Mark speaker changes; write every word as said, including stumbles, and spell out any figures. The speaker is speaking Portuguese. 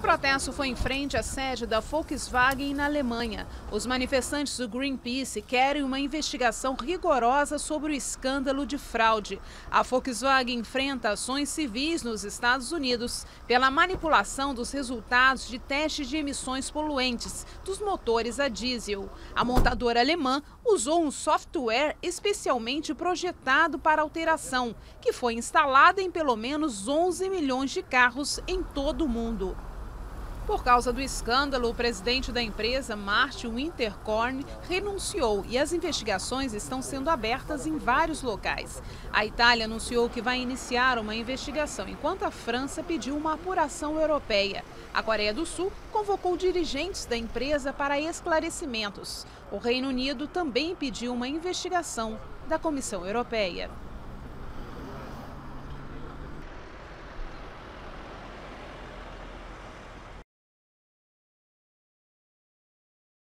Speaker 1: protesto foi em frente à sede da Volkswagen na Alemanha. Os manifestantes do Greenpeace querem uma investigação rigorosa sobre o escândalo de fraude. A Volkswagen enfrenta ações civis nos Estados Unidos pela manipulação dos resultados de testes de emissões poluentes dos motores a diesel. A montadora alemã usou um software especialmente projetado para alteração, que foi instalado em pelo menos onze milhões de carros em todo o mundo. Por causa do escândalo, o presidente da empresa, Martin Winterkorn, renunciou e as investigações estão sendo abertas em vários locais. A Itália anunciou que vai iniciar uma investigação, enquanto a França pediu uma apuração europeia. A Coreia do Sul convocou dirigentes da empresa para esclarecimentos. O Reino Unido também pediu uma investigação da Comissão Europeia.